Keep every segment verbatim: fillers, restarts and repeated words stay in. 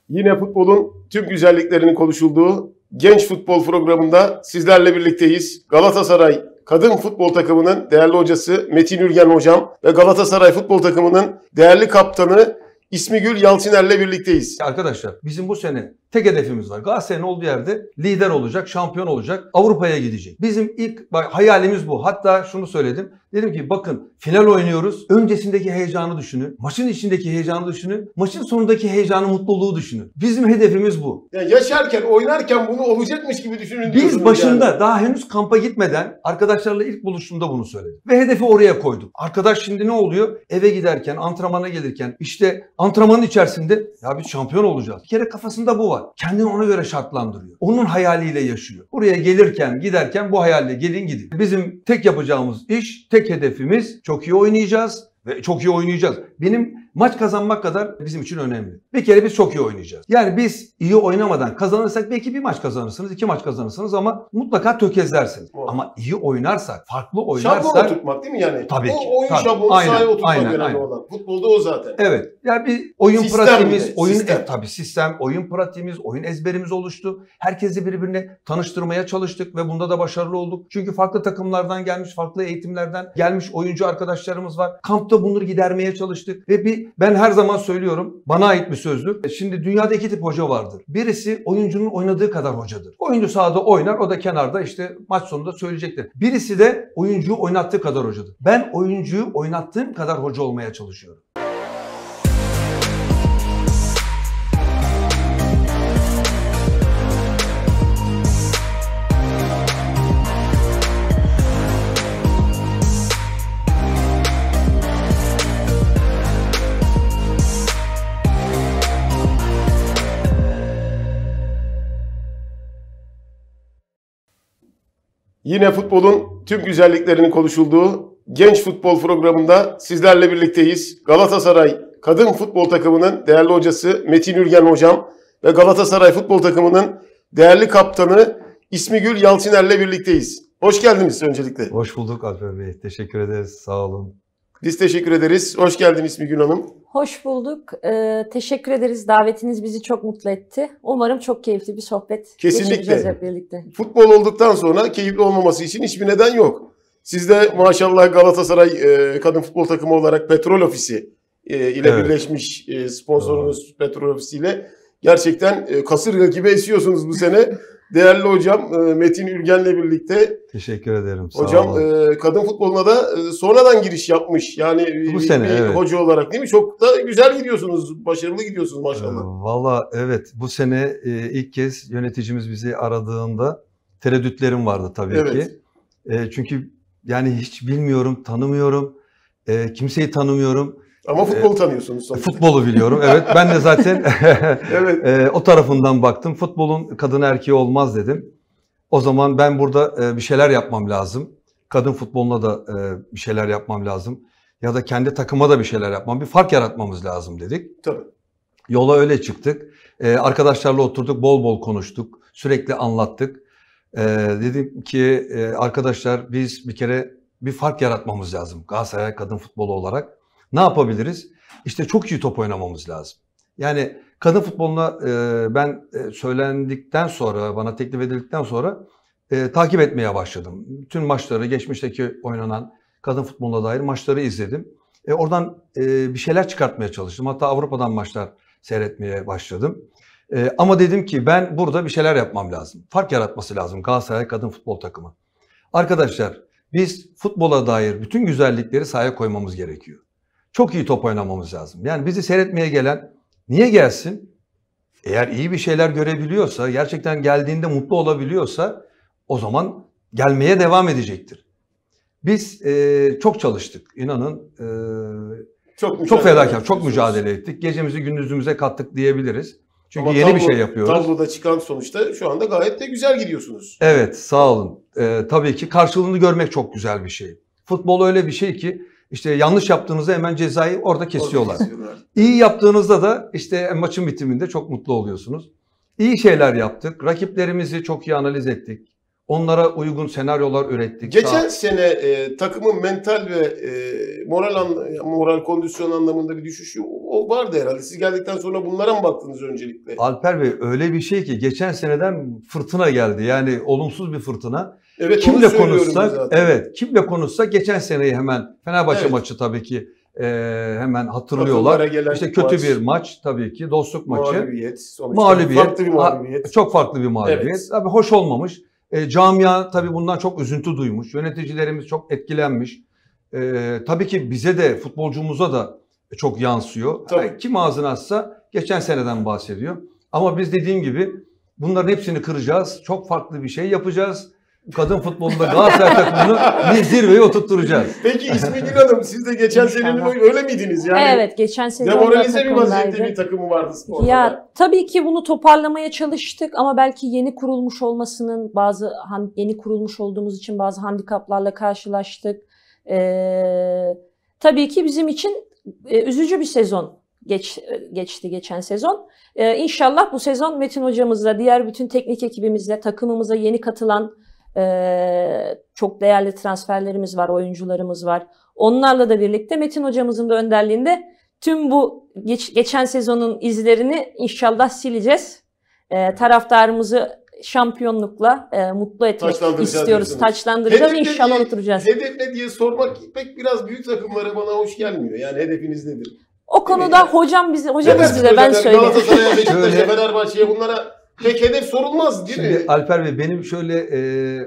Yine futbolun tüm güzelliklerinin konuşulduğu Genç Futbol programında sizlerle birlikteyiz. Galatasaray kadın futbol takımının değerli hocası Metin Ürgen hocam ve Galatasaray futbol takımının değerli kaptanı İsmigül Yalçıner'le birlikteyiz. Arkadaşlar bizim bu sene tek hedefimiz var. Galatasaray'ın olduğu yerde lider olacak, şampiyon olacak, Avrupa'ya gidecek. Bizim ilk bak, hayalimiz bu. Hatta şunu söyledim. Dedim ki bakın final oynuyoruz. Öncesindeki heyecanı düşünün. Maçın içindeki heyecanı düşünün. Maçın sonundaki heyecanı, mutluluğu düşünün. Bizim hedefimiz bu. Yani yaşarken, oynarken bunu olacakmış gibi düşünün. Biz başında yani. daha henüz kampa gitmeden arkadaşlarla ilk buluştuğumda bunu söyledim. Ve hedefi oraya koyduk. Arkadaş şimdi ne oluyor? Eve giderken, antrenmana gelirken işte antrenmanın içerisinde ya biz şampiyon olacağız. Bir kere kafasında bu var. Kendini ona göre şartlandırıyor. Onun hayaliyle yaşıyor. Buraya gelirken, giderken bu hayalle gelin gidin. Bizim tek yapacağımız iş, tek hedefimiz çok iyi oynayacağız. Ve çok iyi oynayacağız. Benim maç kazanmak kadar bizim için önemli. Bir kere biz çok iyi oynayacağız. Yani biz iyi oynamadan kazanırsak belki bir maç kazanırsınız, iki maç kazanırsınız ama mutlaka tökezlersiniz. Oh. Ama iyi oynarsak, farklı oynarsak... Şablonu oturtmak değil mi yani? Tabii ki. O oyun tabii. şablonu sahaya oturtmak aynen, önemli aynen. olan. Futbolda o zaten. Evet. Yani bir oyun sistem pratiğimiz, bile, oyun sistem. E, tabii sistem, oyun pratiğimiz, oyun ezberimiz oluştu. Herkesi birbirine tanıştırmaya çalıştık ve bunda da başarılı olduk. Çünkü farklı takımlardan gelmiş, farklı eğitimlerden gelmiş oyuncu arkadaşlarımız var. Kampta bunları gidermeye çalıştık ve bir ben her zaman söylüyorum, bana ait bir sözdür. Şimdi dünyada iki tip hoca vardır. Birisi oyuncunun oynadığı kadar hocadır. Oyuncu sahada oynar, o da kenarda işte maç sonunda söyleyecektir. Birisi de oyuncuyu oynattığı kadar hocadır. Ben oyuncuyu oynattığım kadar hoca olmaya çalışıyorum. Yine futbolun tüm güzelliklerinin konuşulduğu Genç Futbol programında sizlerle birlikteyiz. Galatasaray kadın futbol takımının değerli hocası Metin Ürgen hocam ve Galatasaray futbol takımının değerli kaptanı İsmigül Yalçıner'le birlikteyiz. Hoş geldiniz öncelikle. Hoş bulduk Alper Bey. Teşekkür ederiz. Sağ olun. Biz teşekkür ederiz. Hoş geldin İsmigül Hanım. Hoş bulduk. Ee, teşekkür ederiz. Davetiniz bizi çok mutlu etti. Umarım çok keyifli bir sohbet geçireceğiz hep birlikte. Futbol olduktan sonra keyifli olmaması için hiçbir neden yok. Siz de maşallah Galatasaray e, kadın futbol takımı olarak Petrol Ofisi e, ile evet. birleşmiş e, sponsorunuz evet. Petrol Ofisi ile gerçekten e, kasırga gibi esiyorsunuz bu sene. Değerli hocam Metin Ürgen'le birlikte. Teşekkür ederim. Sağ hocam olun. Kadın futboluna da sonradan giriş yapmış. Yani bu bir, sene, bir evet. hoca olarak değil mi? Çok da güzel gidiyorsunuz. Başarılı gidiyorsunuz maşallah. Valla evet. Bu sene ilk kez yöneticimiz bizi aradığında tereddütlerim vardı tabii evet. ki. Çünkü yani hiç bilmiyorum, tanımıyorum. Kimseyi tanımıyorum. Ama futbolu tanıyorsunuz sonuçta. Futbolu biliyorum. Evet. Ben de zaten evet. e, o tarafından baktım. Futbolun kadın erkeği olmaz dedim. O zaman ben burada e, bir şeyler yapmam lazım. Kadın futboluna da e, bir şeyler yapmam lazım. Ya da kendi takıma da bir şeyler yapmam. Bir fark yaratmamız lazım dedik. Tabii. Yola öyle çıktık. E, arkadaşlarla oturduk, bol bol konuştuk. Sürekli anlattık. E, dedim ki e, arkadaşlar biz bir kere bir fark yaratmamız lazım. Galatasaray kadın futbolu olarak. Ne yapabiliriz? İşte çok iyi top oynamamız lazım. Yani kadın futboluna e, ben e, söylendikten sonra, bana teklif edildikten sonra e, takip etmeye başladım. Bütün maçları, geçmişteki oynanan kadın futboluna dair maçları izledim. E, oradan e, bir şeyler çıkartmaya çalıştım. Hatta Avrupa'dan maçlar seyretmeye başladım. E, ama dedim ki ben burada bir şeyler yapmam lazım. Fark yaratması lazım Galatasaray kadın futbol takımı. Arkadaşlar biz futbola dair bütün güzellikleri sahaya koymamız gerekiyor. Çok iyi top oynamamız lazım. Yani bizi seyretmeye gelen niye gelsin? Eğer iyi bir şeyler görebiliyorsa, gerçekten geldiğinde mutlu olabiliyorsa o zaman gelmeye devam edecektir. Biz e, çok çalıştık. İnanın e, çok, çok fedakar, çok mücadele ettik. Gecemizi gündüzümüze kattık diyebiliriz. Çünkü Ama yeni tablo, bir şey yapıyoruz. Tabloda çıkan sonuçta şu anda gayet de güzel gidiyorsunuz. Evet, sağ olun. E, tabii ki karşılığını görmek çok güzel bir şey. Futbol öyle bir şey ki İşte yanlış yaptığınızda hemen cezayı orada kesiyorlar. Orada İyi yaptığınızda da işte maçın bitiminde çok mutlu oluyorsunuz. İyi şeyler yaptık. Rakiplerimizi çok iyi analiz ettik. Onlara uygun senaryolar ürettik. Geçen Daha... sene e, takımın mental ve e, moral an, moral kondisyon anlamında bir düşüşü o vardı herhalde. Siz geldikten sonra bunlara mı baktınız öncelikle? Alper Bey öyle bir şey ki geçen seneden fırtına geldi. Yani olumsuz bir fırtına. Evet, kimle konuşsak, evet, kimle konuşsak geçen seneyi hemen Fenerbahçe evet. maçı tabii ki e, hemen hatırlıyorlar. İşte kötü maç, bir maç tabii ki, dostluk maçı. Mağlubiyet. Mağlubiyet. Farklı bir mağlubiyet. Çok farklı bir mağlubiyet. Evet. Tabii hoş olmamış. E, camia tabii bundan çok üzüntü duymuş. Yöneticilerimiz çok etkilenmiş. E, tabii ki bize de, futbolcumuza da çok yansıyor. Yani kim ağzını açsa geçen seneden bahsediyor. Ama biz dediğim gibi bunların hepsini kıracağız. Çok farklı bir şey yapacağız. Kadın futbolunda Galatasaray takımını bir zirveye oturtturacağız. Peki İsmi Gül Hanım, siz de geçen senenin öyle miydiniz? Yani evet, geçen sene demoralize bir vaziyette bir takımı vardı sporda. Ya tabii ki bunu toparlamaya çalıştık ama belki yeni kurulmuş olmasının bazı yeni kurulmuş olduğumuz için bazı handikaplarla karşılaştık. Ee, tabii ki bizim için e, üzücü bir sezon geç, geçti geçen sezon. Ee, İnşallah bu sezon Metin hocamızla, diğer bütün teknik ekibimizle, takımımıza yeni katılan Ee, çok değerli transferlerimiz var, oyuncularımız var. Onlarla da birlikte Metin hocamızın da önderliğinde tüm bu geç, geçen sezonun izlerini inşallah sileceğiz. Ee, taraftarımızı şampiyonlukla e, mutlu etmek istiyoruz. Diyorsunuz. Taçlandıracağız. Hedef inşallah oturacağız. Hedef ne diye sormak pek biraz büyük takımlara bana hoş gelmiyor. Yani hedefiniz nedir? O konuda yani, hocam bize, hocamız evet, bize ben söyleyeyim. Galatasaray'a, Beşiktaş'a, Fenerbahçe'ye bunlara pek hedef sorulmaz değil Şimdi mi? Alper Bey, benim şöyle e,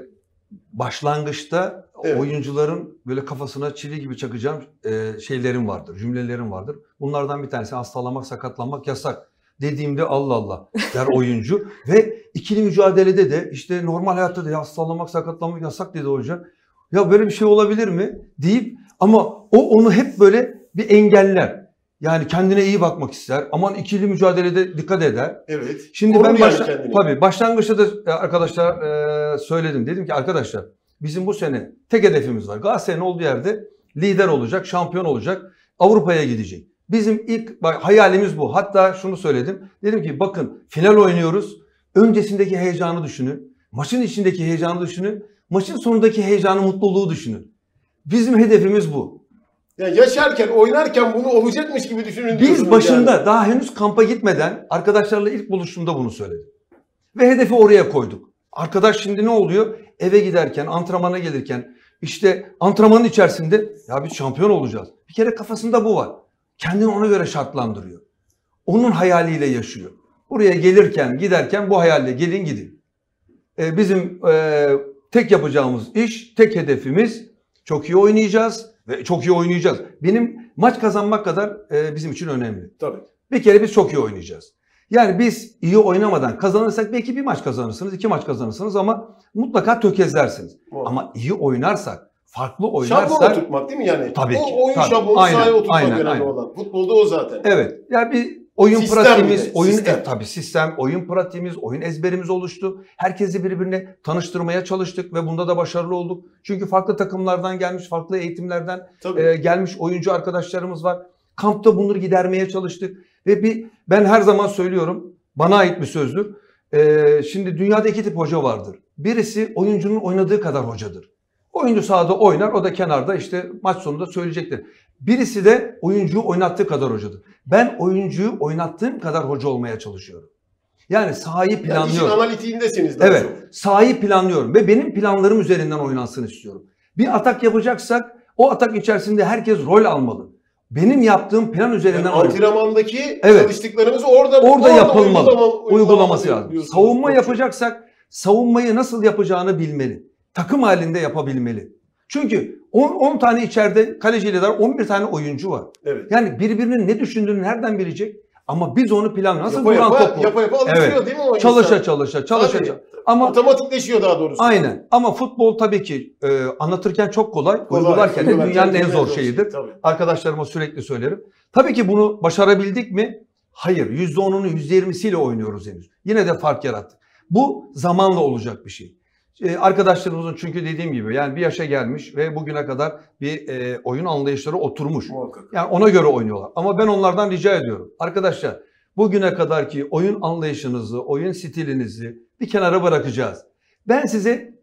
başlangıçta evet. oyuncuların böyle kafasına çivi gibi çakacağım e, şeylerim vardır, cümlelerim vardır. Bunlardan bir tanesi hastalanmak, sakatlanmak yasak. Dediğimde Allah Allah der oyuncu. Ve ikili mücadelede de işte normal hayatta da hastalanmak, sakatlanmak yasak dedi hoca. Ya böyle bir şey olabilir mi deyip ama o onu hep böyle bir engeller. Yani kendine iyi bakmak ister. Aman ikili mücadelede dikkat eder. Evet. Şimdi ben başla yani tabii başlangıçta da arkadaşlar e, söyledim. Dedim ki arkadaşlar bizim bu sene tek hedefimiz var. Galatasaray'ın olduğu yerde lider olacak, şampiyon olacak, Avrupa'ya gidecek. Bizim ilk bak, hayalimiz bu. Hatta şunu söyledim. Dedim ki bakın final oynuyoruz. Öncesindeki heyecanı düşünün. Maçın içindeki heyecanı düşünün. Maçın sonundaki heyecanı, mutluluğu düşünün. Bizim hedefimiz bu. Yani yaşarken, oynarken bunu olacakmış gibi düşünün. Biz başında yani. Daha henüz kampa gitmeden arkadaşlarla ilk buluştuğumda bunu söyledim. Ve hedefi oraya koyduk. Arkadaş şimdi ne oluyor? Eve giderken, antrenmana gelirken, işte antrenmanın içerisinde ya biz şampiyon olacağız. Bir kere kafasında bu var. Kendini ona göre şartlandırıyor. Onun hayaliyle yaşıyor. Buraya gelirken, giderken bu hayalle gelin gidin. Ee, bizim e, tek yapacağımız iş, tek hedefimiz çok iyi oynayacağız. Ve çok iyi oynayacağız. Benim maç kazanmak kadar e, bizim için önemli. Tabii. Bir kere biz çok iyi oynayacağız. Yani biz iyi oynamadan kazanırsak belki bir maç kazanırsınız, iki maç kazanırsınız ama mutlaka tökezlersiniz. Oh. Ama iyi oynarsak, farklı oynarsak... Şablonu oturtmak değil mi yani? Tabii ki. O oyun tabii. şablonu Aynen, sahaya oturtmak aynen, önemli aynen. olan. Futbolda o zaten. Evet. Yani bir oyun sistem pratiğimiz, bile, oyun sistem. E, tabii sistem, oyun pratiğimiz, oyun ezberimiz oluştu. Herkesi birbirine tanıştırmaya çalıştık ve bunda da başarılı olduk. Çünkü farklı takımlardan gelmiş, farklı eğitimlerden e, gelmiş oyuncu arkadaşlarımız var. Kampta bunları gidermeye çalıştık ve bir ben her zaman söylüyorum, bana ait bir sözdür. E, şimdi dünyada iki tip hoca vardır. Birisi oyuncunun oynadığı kadar hocadır. Oyuncu sahada oynar, o da kenarda işte maç sonunda söyleyecektir. Birisi de oyuncuyu oynattığı kadar hocadır. Ben oyuncuyu oynattığım kadar hoca olmaya çalışıyorum. Yani sahayı planlıyorum. Yani işin analitiğindesiniz. Evet, çok. Sahayı planlıyorum ve benim planlarım üzerinden oynansın istiyorum. Bir atak yapacaksak o atak içerisinde herkes rol almalı. Benim yaptığım plan üzerinden yani antrenmandaki evet. çalıştıklarımız orada orada, orada yapılmalı. Uygulama, uygulaması lazım. Savunma yapacaksak savunmayı nasıl yapacağını bilmeli. Takım halinde yapabilmeli. Çünkü on tane içeride kaleciyle var, on bir tane oyuncu var. Evet. Yani birbirinin ne düşündüğünü nereden bilecek? Ama biz onu plan nasıl yapa, duran yapa, topu. Yapa yapa alışıyor evet. değil mi o çalışa, insan? çalışa çalışa çalışa. Ama otomatikleşiyor daha doğrusu. Aynen. Ama futbol tabii ki e, anlatırken çok kolay. kolay uygularken de dünyanın en zor şeyidir. Şey, arkadaşlarıma sürekli söylerim. Tabii ki bunu başarabildik mi? Hayır. yüzde onunu yüzde yirmisiyle oynuyoruz henüz. Yine de fark yarattık. Bu zamanla olacak bir şey. Arkadaşlarımızın çünkü dediğim gibi yani bir yaşa gelmiş ve bugüne kadar bir e, oyun anlayışları oturmuş. Muhakkak. Yani ona göre oynuyorlar. Ama ben onlardan rica ediyorum. Arkadaşlar bugüne kadarki oyun anlayışınızı, oyun stilinizi bir kenara bırakacağız. Ben size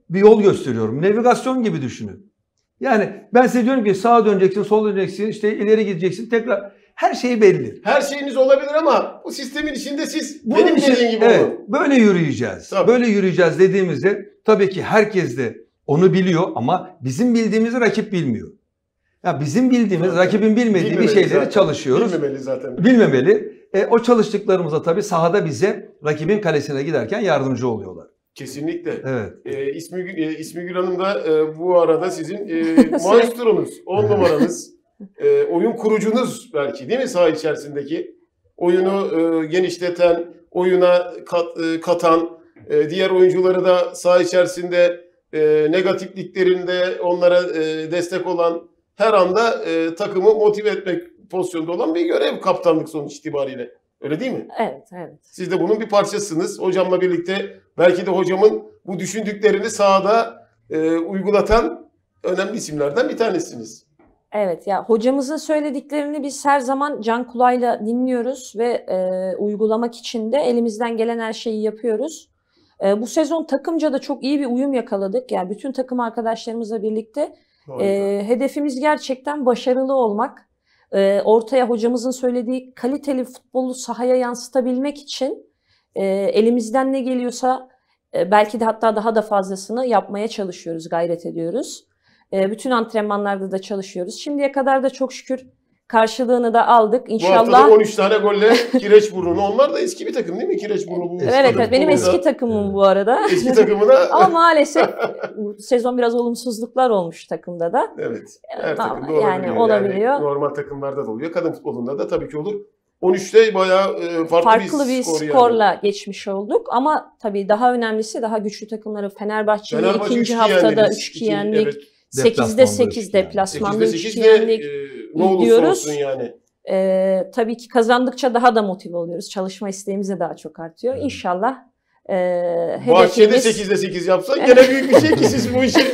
bir yol gösteriyorum. Navigasyon gibi düşünün. Yani ben size diyorum ki sağa döneceksin, sola döneceksin, işte ileri gideceksin, tekrar her şey belli. Her şeyiniz olabilir ama bu sistemin içinde siz Bunun benim için, dediğim gibi evet, olun. böyle yürüyeceğiz. Tabii. Böyle yürüyeceğiz dediğimizde tabii ki herkes de onu biliyor ama bizim bildiğimizi rakip bilmiyor. Ya bizim bildiğimiz, Tabii. rakibin bilmediği Bilmemeli bir şeyleri zaten. çalışıyoruz. Bilmemeli zaten. Bilmemeli. E, o çalıştıklarımıza tabii sahada bize rakibin kalesine giderken yardımcı oluyorlar. Kesinlikle. Evet. Ee, İsmi, e, İsmi Gül Hanım da e, bu arada sizin e, maestronuz, on numaranız, e, oyun kurucunuz belki değil mi saha içerisindeki? Oyunu e, genişleten, oyuna kat, e, katan, e, diğer oyuncuları da saha içerisinde e, negatifliklerinde onlara e, destek olan, her anda e, takımı motive etmek pozisyonda olan bir görev kaptanlık sonuç itibariyle. Öyle değil mi? Evet, evet. Siz de bunun bir parçasısınız. Hocamla birlikte belki de hocamın bu düşündüklerini sahada e, uygulatan önemli isimlerden bir tanesiniz. Evet, ya hocamızın söylediklerini biz her zaman can kulağıyla dinliyoruz ve e, uygulamak için de elimizden gelen her şeyi yapıyoruz. E, bu sezon takımca da çok iyi bir uyum yakaladık. Yani bütün takım arkadaşlarımızla birlikte e, hedefimiz gerçekten başarılı olmak. E, ortaya hocamızın söylediği kaliteli futbolu sahaya yansıtabilmek için e, elimizden ne geliyorsa e, belki de hatta daha da fazlasını yapmaya çalışıyoruz, gayret ediyoruz. E, bütün antrenmanlarda da çalışıyoruz. Şimdiye kadar da çok şükür karşılığını da aldık. İnşallah. Bu haftada on üç tane golle Kireçburnu. Onlar da eski bir takım değil mi Kireçburnu? Bu Evet, evet benim eski takımım bu arada. Eski takımına. Ama maalesef bu sezon biraz olumsuzluklar olmuş takımda da. Evet. Her Ama takımda olabiliyor. yani olabiliyor. Yani normal takımlarda da oluyor. Kadın futbolunda da tabii ki olur. on üçte bayağı e, farklı, Farklı bir, bir skor skorla yani. geçmiş olduk. Ama tabii daha önemlisi daha güçlü takımları Fenerbahçe'yi Fenerbahçe ikinci üç iki haftada yendiniz. üç iki İkinci- yendik. evet. sekizde sekiz deplasmanda sekizde üç iki sekiz de yendik. e, ne olursa diyoruz. olsun yani. Ee, tabii ki kazandıkça daha da motive oluyoruz. Çalışma isteğimiz de daha çok artıyor. Evet. İnşallah e, Bahçede hedefimiz... sekizde sekiz yapsan gene büyük bir şey ki siz bu işi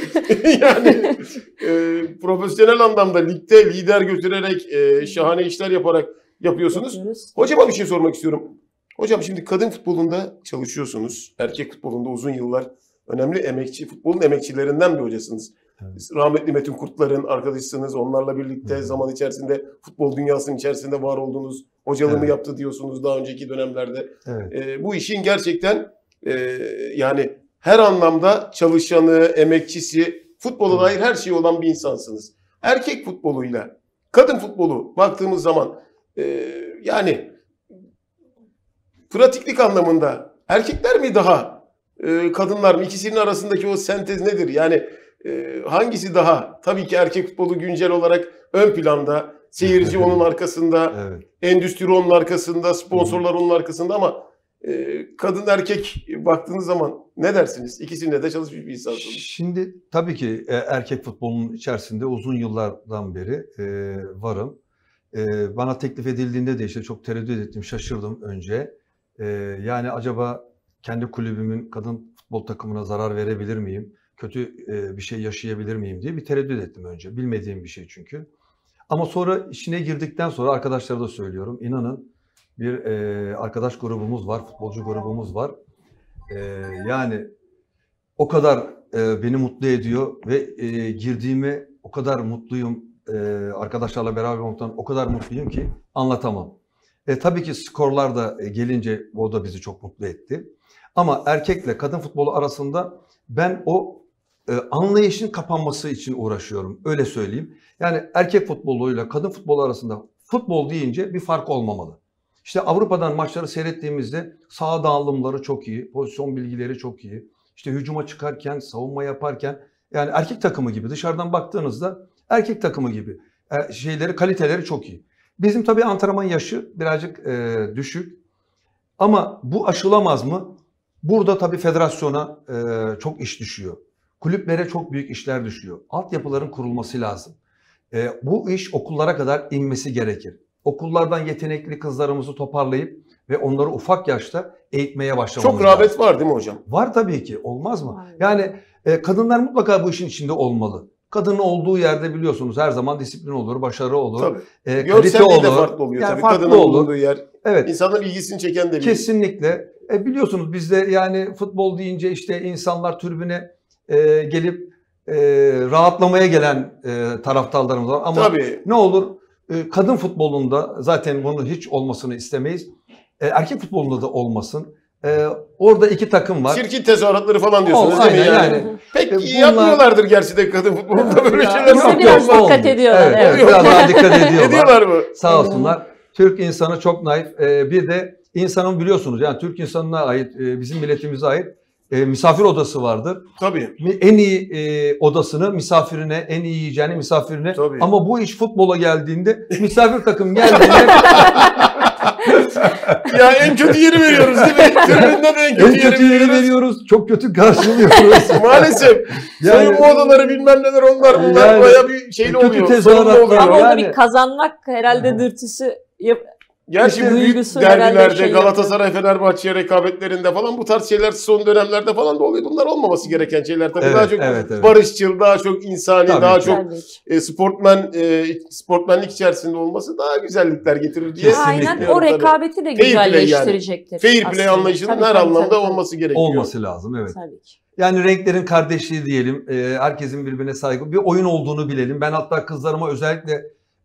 yani e, profesyonel anlamda ligde lider götürerek e, şahane işler yaparak yapıyorsunuz. yapıyoruz. Hocama bir şey sormak istiyorum. Hocam şimdi kadın futbolunda çalışıyorsunuz. Erkek futbolunda uzun yıllar önemli emekçi, futbolun emekçilerinden bir hocasınız. Evet. Rahmetli Metin Kurtlar'ın arkadaşısınız. Onlarla birlikte Evet. zaman içerisinde futbol dünyasının içerisinde var oldunuz. Hocalığımı Evet. yaptı diyorsunuz daha önceki dönemlerde. Evet. E, bu işin gerçekten e, yani her anlamda çalışanı, emekçisi, futbola Evet. dair her şey olan bir insansınız. Erkek futboluyla kadın futbolu baktığımız zaman e, yani pratiklik anlamında erkekler mi daha e, kadınlar mı? İkisinin arasındaki o sentez nedir? Yani e, hangisi daha? Tabii ki erkek futbolu güncel olarak ön planda. Seyirci onun arkasında, Evet. endüstri onun arkasında, sponsorlar onun arkasında ama e, kadın erkek baktığınız zaman ne dersiniz? İkisinde de çalışmış bir insansınız. Şimdi tabii ki e, erkek futbolunun içerisinde uzun yıllardan beri e, varım. E, bana teklif edildiğinde de işte çok tereddüt ettim, şaşırdım önce. E, yani acaba kendi kulübümün kadın futbol takımına zarar verebilir miyim? Kötü e, bir şey yaşayabilir miyim diye bir tereddüt ettim önce. Bilmediğim bir şey çünkü. Ama sonra işine girdikten sonra arkadaşlara da söylüyorum. İnanın bir e, arkadaş grubumuz var, futbolcu grubumuz var. E, yani o kadar e, beni mutlu ediyor ve e, girdiğime o kadar mutluyum. E, arkadaşlarla beraber olmaktan o kadar mutluyum ki anlatamam. E, tabii ki skorlar da e, gelince o da bizi çok mutlu etti. Ama erkekle kadın futbolu arasında ben o e, anlayışın kapanması için uğraşıyorum. Öyle söyleyeyim. Yani erkek futboluyla kadın futbolu arasında futbol deyince bir fark olmamalı. İşte Avrupa'dan maçları seyrettiğimizde saha dağılımları çok iyi, pozisyon bilgileri çok iyi. İşte hücuma çıkarken, savunma yaparken yani erkek takımı gibi dışarıdan baktığınızda erkek takımı gibi e, şeyleri, kaliteleri çok iyi. Bizim tabii antrenman yaşı birazcık e, düşük. Ama bu aşılamaz mı? Burada tabii federasyona e, çok iş düşüyor. Kulüplere çok büyük işler düşüyor. Altyapıların kurulması lazım. E, bu iş okullara kadar inmesi gerekir. Okullardan yetenekli kızlarımızı toparlayıp ve onları ufak yaşta eğitmeye başlamamız Çok lazım. rağbet var değil mi hocam? Var tabii ki. Olmaz mı? Aynen. Yani e, kadınlar mutlaka bu işin içinde olmalı. Kadının olduğu yerde biliyorsunuz her zaman disiplin olur, başarı olur, Tabii. e, kalite Görselliği de olur. farklı oluyor Yani tabii. farklı Kadının olur. bulunduğu yer. Evet. İnsanların ilgisini çeken de bir Kesinlikle. E, biliyorsunuz bizde yani futbol deyince işte insanlar tribüne e, gelip e, rahatlamaya gelen e, taraftarlarımız var. Ama Tabii. ne olur e, kadın futbolunda zaten bunun hiç olmasını istemeyiz. E, erkek futbolunda da olmasın. E, orada iki takım var. Çirkin tezahüratları falan diyorsunuz O, değil mi? aynen, Yani, yani. pek E, iyi bunlar- yapmıyorlardır gerçi de kadın futbolunda böyle Ya, şeyler. yok, Bize biraz yok, dikkat olmuyor. ediyorlar. Evet, Evet. evet, biraz daha dikkat ediyorlar. Ediyorlar mı? Sağ olsunlar. Türk insanı çok naif. E, bir de insanın biliyorsunuz yani Türk insanına ait, e, bizim milletimize ait e, misafir odası vardır. Tabii. En iyi e, odasını misafirine, en iyi yiyeceğini misafirine. Tabii. Ama bu iş futbola geldiğinde misafir takım geldiğinde Ya en kötü yeri veriyoruz değil mi? Tribünde de en kötü, en kötü yeri veriyoruz. veriyoruz. Çok kötü karşılıyoruz. Maalesef. Yani- Soyunma odaları bilmem neler onlar bunlar Yani baya bir şeyli kötü oluyor. tezahüratlar sorunlu oluyor. Ama orada Yani- bir kazanmak herhalde dürtüsü yap. Gerçi İşte bu büyük duygusu herhalde derbilerde şey Galatasaray Fenerbahçe rekabetlerinde falan bu tarz şeyler son dönemlerde falan da oluyor. Bunlar olmaması gereken şeyler tabii. Evet, Daha çok evet, evet. barışçıl, daha çok insani, Tabii daha ki. çok Tabii ki. e, sportmen e, sportmenlik içerisinde olması daha güzellikler getirir diye. Kesinlikle. Aynen düşünüyorum o tabii. rekabeti de Fair play yani. güzelleştirecektir. Fair play aslında. anlayışının Tabii, her tabii, anlamda tabii, tabii. olması gerekiyor. Olması lazım, evet. Tabii ki. Yani renklerin kardeşliği diyelim, e, herkesin birbirine saygı, bir oyun olduğunu bilelim. Ben hatta kızlarıma özellikle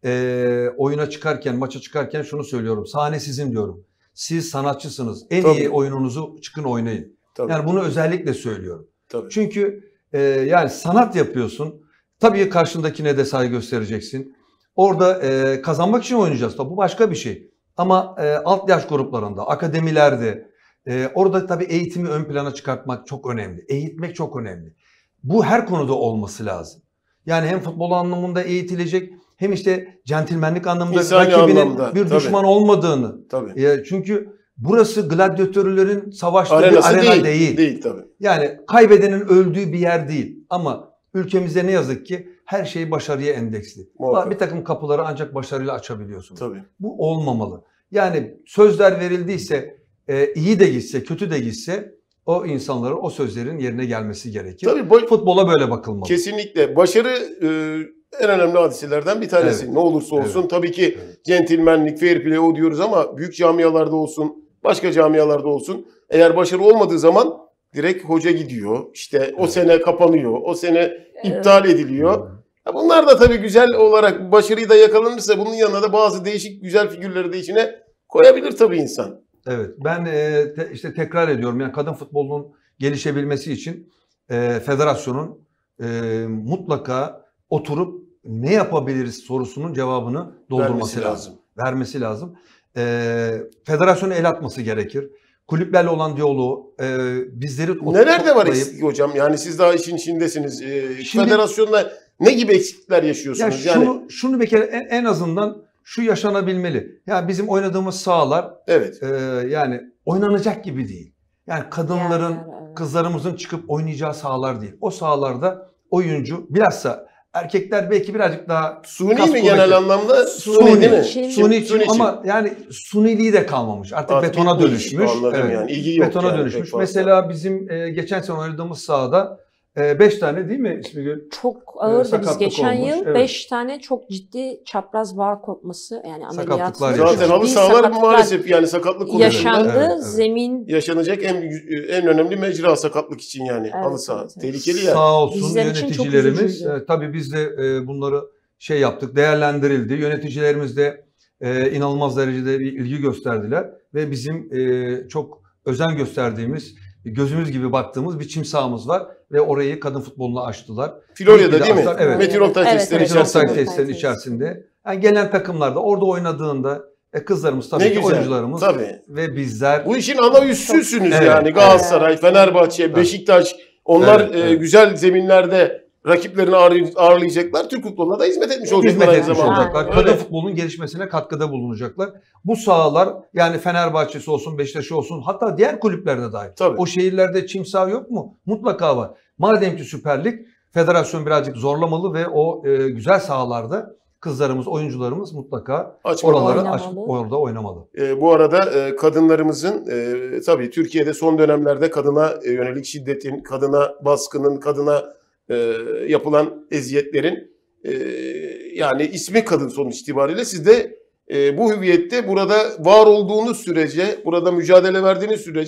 e, oyuna çıkarken, maça çıkarken şunu söylüyorum. Sahne sizin diyorum. Siz sanatçısınız. En Tabii. iyi oyununuzu çıkın oynayın. Tabii. Yani bunu özellikle söylüyorum. Tabii. Çünkü e, yani sanat yapıyorsun. Tabii karşındakine de saygı göstereceksin. Orada e, kazanmak için oynayacağız. Tabii bu başka bir şey. Ama e, alt yaş gruplarında, akademilerde e, orada tabii eğitimi ön plana çıkartmak çok önemli. Eğitmek çok önemli. Bu her konuda olması lazım. Yani hem futbol anlamında eğitilecek hem işte centilmenlik anlamında İnsani rakibinin anlamda, bir tabii. düşman olmadığını. Tabii. E, çünkü burası gladyatörlerin savaştığı Arenası bir arena değil. değil. Değil tabii. Yani kaybedenin öldüğü bir yer değil. Ama ülkemizde ne yazık ki her şey başarıya endeksli. Muhakkak. Bir takım kapıları ancak başarıyla açabiliyorsunuz. Tabii. Bu olmamalı. Yani sözler verildiyse, e, iyi de gitse, kötü de gitse o insanların o sözlerin yerine gelmesi gerekir. Tabii bu- Futbola böyle bakılmalı. Kesinlikle. Başarı e, en önemli hadiselerden bir tanesi. Evet. Ne olursa olsun. Evet. Tabii ki Evet. centilmenlik, fair play o diyoruz ama büyük camialarda olsun, başka camialarda olsun. Eğer başarı olmadığı zaman direkt hoca gidiyor. İşte o Evet. sene kapanıyor. O sene iptal ediliyor. Ya bunlar da tabii güzel olarak başarıyı da yakalanırsa bunun yanına da bazı değişik güzel figürleri de içine koyabilir tabii insan. Evet, ben e, te, işte tekrar ediyorum. Yani kadın futbolunun gelişebilmesi için e, federasyonun e, mutlaka oturup ne yapabiliriz sorusunun cevabını doldurması Vermesi lazım. lazım. Vermesi lazım. E, federasyona el atması gerekir. Kulüplerle olan diyaloğu e, bizleri oturup Neler de var toplayıp- eksik hocam? Yani siz daha işin içindesiniz. Ee, Şimdi- Federasyonda ne gibi eksiklikler Ya yaşıyorsunuz? şunu, Yani şunu bir kere en, en azından şu yaşanabilmeli. Yani bizim oynadığımız sahalar evet. e, yani oynanacak gibi değil. Yani kadınların, Yani, evet. kızlarımızın çıkıp oynayacağı sahalar değil. O sahalarda oyuncu bilhassa erkekler belki birazcık daha Suni kas mi kuvveti. genel anlamda? Suni, Suni, değil mi? Çin- Suni, Suni için. ama yani suniliği de kalmamış. Artık Artık betona bitmiş. dönüşmüş. Anladım Evet. yani. İlgi yok Betona yani dönüşmüş. pek fazla. Mesela bizim e, geçen sene oynadığımız sahada beş tane değil mi İsmigül? Çok ağırdı. Biz sakatlık geçen olmuş, yıl evet. beş tane çok ciddi çapraz bağ kopması yani ameliyat. Sakatlıklar Zaten yaşanmış. halı Ciddi sahalar sakatlıklar maalesef yani sakatlık konusunda yaşandı. Evet, evet. Zemin yaşanacak en en önemli mecra sakatlık için yani Evet, halı saha. evet, evet. Tehlikeli yani. Sağ olsun Bizler için çok yöneticilerimiz. üzücüydü. E, tabii biz de e, bunları şey yaptık, değerlendirildi. Yöneticilerimiz de e, inanılmaz derecede bir ilgi gösterdiler ve bizim e, çok özen gösterdiğimiz, gözümüz gibi baktığımız bir çim sahamız var ve orayı kadın futboluna açtılar. Florya'da İyi ki de değil mi? açtılar, evet. Meteor Oktay Evet, testleri evet. Meteor Oktay içerisinde. testlerin içerisinde. Yani gelen takımlarda orada oynadığında e, kızlarımız tabii Ne ki güzel, oyuncularımız tabii. ve bizler Bu işin ana yüzsüzsünüz Evet. yani. Galatasaray, Evet. Fenerbahçe, Evet. Beşiktaş onlar Evet, e, evet. güzel zeminlerde rakiplerini ağırlay- ağırlayacaklar. Türk futboluna da hizmet etmiş olacaklar hizmet aynı etmiş zamanda. olacaklar. Aynen. Kadın Öyle. futbolunun gelişmesine katkıda bulunacaklar. Bu sahalar yani Fenerbahçe'si olsun, Beşiktaş'ı olsun hatta diğer kulüplerde dahil. Tabii. O şehirlerde çim saha yok mu? Mutlaka var. Madem ki Süper Lig, federasyon birazcık zorlamalı ve o e, güzel sahalarda kızlarımız, oyuncularımız mutlaka Açmalı. oraları Oynamalı. açıp orada oynamalı. E, bu arada e, kadınlarımızın e, tabii Türkiye'de son dönemlerde kadına e, yönelik şiddetin, kadına baskının, kadına e, yapılan eziyetlerin e, yani ismi kadın sonuç itibariyle siz de e, bu hüviyette burada var olduğunuz sürece, burada mücadele verdiğiniz sürece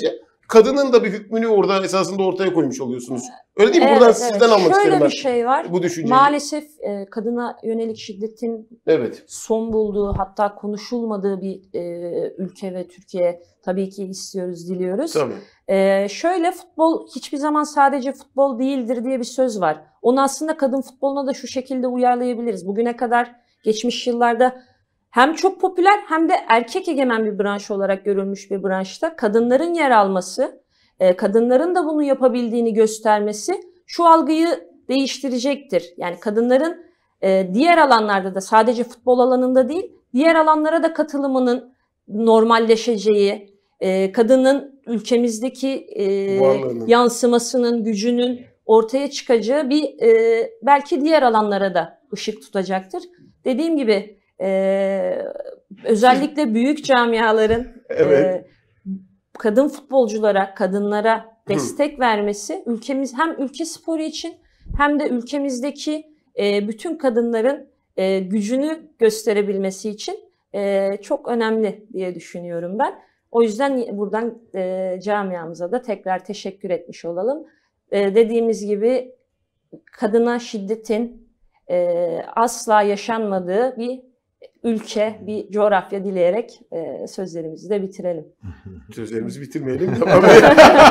kadının da bir hükmünü orada esasında ortaya koymuş oluyorsunuz. Öyle değil mi? Evet, Buradan evet. sizden almak Şöyle isterim ben bir şey var. bu düşünceyi. Maalesef e, kadına yönelik şiddetin Evet. son bulduğu, hatta konuşulmadığı bir e, ülke ve Türkiye tabii ki istiyoruz, diliyoruz. Tabii. E, şöyle, futbol hiçbir zaman sadece futbol değildir diye bir söz var. Onu aslında kadın futboluna da şu şekilde uyarlayabiliriz. Bugüne kadar, geçmiş yıllarda hem çok popüler hem de erkek egemen bir branş olarak görülmüş bir branşta kadınların yer alması, e, kadınların da bunu yapabildiğini göstermesi şu algıyı değiştirecektir. Yani kadınların e, diğer alanlarda da, sadece futbol alanında değil, diğer alanlara da katılımının normalleşeceği, e, kadının ülkemizdeki e, Varlığının. yansımasının, gücünün ortaya çıkacağı bir e, belki diğer alanlara da ışık tutacaktır. Dediğim gibi e, özellikle büyük camiaların Evet. e, kadın futbolculara, kadınlara destek vermesi ülkemiz, hem ülke sporu için hem de ülkemizdeki e, bütün kadınların e, gücünü gösterebilmesi için e, çok önemli diye düşünüyorum ben. O yüzden buradan e, camiamıza da tekrar teşekkür etmiş olalım. E, dediğimiz gibi kadına şiddetin e, asla yaşanmadığı bir ülke, bir coğrafya dileyerek e, sözlerimizi de bitirelim. Sözlerimizi bitirmeyelim. Devam edelim.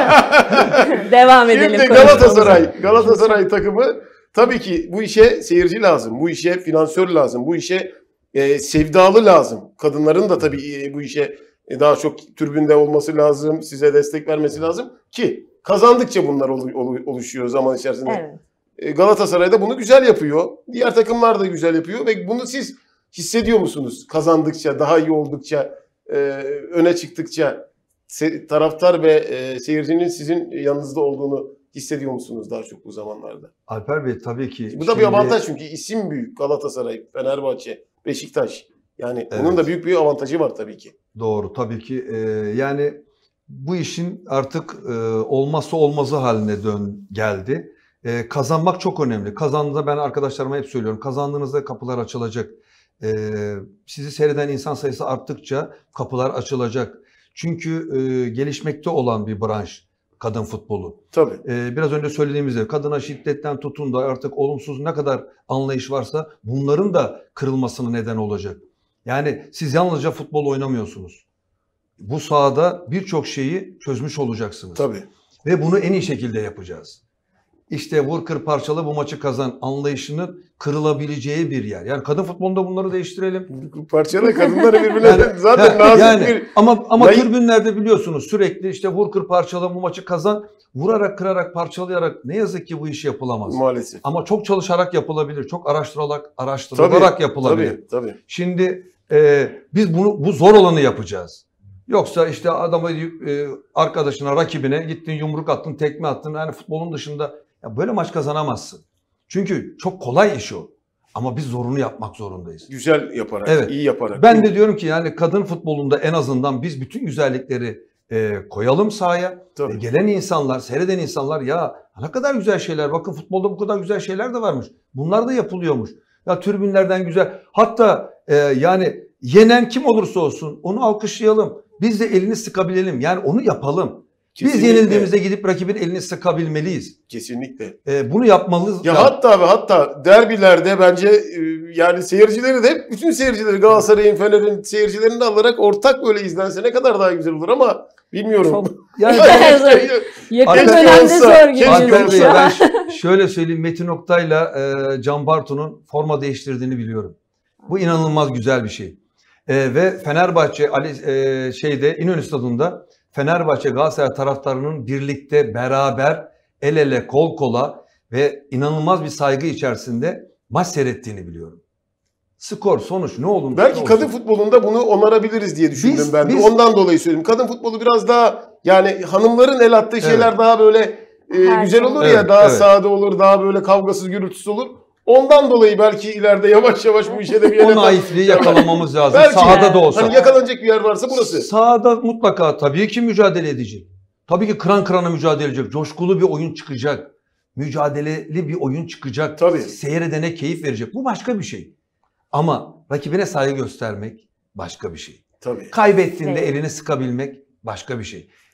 Devam edelim. Şimdi Galatasaray, Galatasaray takımı tabii ki bu işe seyirci lazım, bu işe finansör lazım, bu işe e, sevdalı lazım. Kadınların da tabii e, bu işe e, daha çok tribünde olması lazım, size destek vermesi lazım ki kazandıkça bunlar ol, ol, oluşuyor zaman içerisinde. Evet. E, Galatasaray da bunu güzel yapıyor, diğer takımlar da güzel yapıyor ve bunu siz hissediyor musunuz? Kazandıkça, daha iyi oldukça, e, öne çıktıkça se- taraftar ve e, seyircinin sizin yanınızda olduğunu hissediyor musunuz daha çok bu zamanlarda? Alper Bey tabii ki. Bu da şimdi, bir avantaj çünkü isim büyük. Galatasaray, Fenerbahçe, Beşiktaş. Yani Evet. bunun da büyük bir avantajı var tabii ki. Doğru tabii ki. Ee, yani bu işin artık e, olmazsa olmazı haline dön geldi. E, kazanmak çok önemli. Kazandığında ben arkadaşlarıma hep söylüyorum. Kazandığınızda kapılar açılacak. E, sizi seyreden insan sayısı arttıkça kapılar açılacak. Çünkü e, gelişmekte olan bir branş kadın futbolu. Tabii. Ee, biraz önce söylediğimiz gibi kadına şiddetten tutun da artık olumsuz ne kadar anlayış varsa bunların da kırılmasına neden olacak. Yani siz yalnızca futbol oynamıyorsunuz. Bu sahada birçok şeyi çözmüş olacaksınız. Tabii. Ve bunu en iyi şekilde yapacağız. İşte vur kır parçala bu maçı kazan anlayışının kırılabileceği bir yer. Yani kadın futbolunda bunları değiştirelim. Parçalı kadınları birbirine Yani, zaten ha, nazik yani, bir... ama ama Naif- tribünlerde biliyorsunuz sürekli işte vur kır parçala bu maçı kazan, vurarak kırarak parçalayarak ne yazık ki bu iş yapılamaz. Maalesef. Ama çok çalışarak yapılabilir. Çok araştırılarak araştırılarak yapılabilir. Tabii, tabii. Şimdi e, biz bunu bu zor olanı yapacağız. Yoksa işte adamı e, arkadaşına, rakibine gittin yumruk attın, tekme attın. Yani futbolun dışında ya böyle maç kazanamazsın. Çünkü çok kolay iş o. Ama biz zorunu yapmak zorundayız. Güzel yaparak, Evet. iyi yaparak. Ben de diyorum ki yani kadın futbolunda en azından biz bütün güzellikleri e, koyalım sahaya. Tabii. E, gelen insanlar, seyreden insanlar ya ne kadar güzel şeyler. Bakın futbolda bu kadar güzel şeyler de varmış. Bunlar da yapılıyormuş. Ya tribünlerden güzel. Hatta e, yani yenen kim olursa olsun onu alkışlayalım. Biz de elini sıkabilelim. Yani onu yapalım. Kesinlikle. Biz yenildiğimizde gidip rakibin elini sıkabilmeliyiz. Kesinlikle. E, bunu yapmalıyız. Ya hatta ve hatta derbilerde bence e, yani seyircileri de hep bütün seyircileri Galatasaray'ın, Fener'in seyircilerini de alarak ortak böyle izlense ne kadar daha güzel olur ama bilmiyorum. Çok yani yakın Keşke dönemde olsa, zor keşke geliyor. Alper Bey, olsa. ben ş- şöyle söyleyeyim, Metin Oktay'la e, Can Bartu'nun forma değiştirdiğini biliyorum. Bu inanılmaz güzel bir şey. E, ve Fenerbahçe Ali e, şeyde İnönü Stadı'nda Fenerbahçe Galatasaray taraftarının birlikte beraber el ele kol kola ve inanılmaz bir saygı içerisinde maç seyrettiğini biliyorum. Skor, sonuç ne olur? Belki ne kadın olsun. futbolunda bunu onarabiliriz diye düşündüm Biz- ben de. biz- Ondan dolayı söyledim. Kadın futbolu biraz daha yani hanımların el attığı şeyler Evet. daha böyle e, Her güzel şey. olur ya, Evet, daha evet. sade olur, daha böyle kavgasız gürültüsüz olur. Ondan dolayı belki ileride yavaş yavaş bu işe de bir O ele naifliği yakalamamız lazım. Belki. Sahada da olsa. Hani yakalanacak bir yer varsa burası. Sahada mutlaka tabii ki mücadele edecek. Tabii ki kıran kırana mücadele edecek. Coşkulu bir oyun çıkacak. Mücadeleli bir oyun çıkacak. Tabii. Seyredene keyif verecek. Bu başka bir şey. Ama rakibine saygı göstermek başka bir şey. Tabii. Kaybettiğinde Evet. elini sıkabilmek başka bir şey.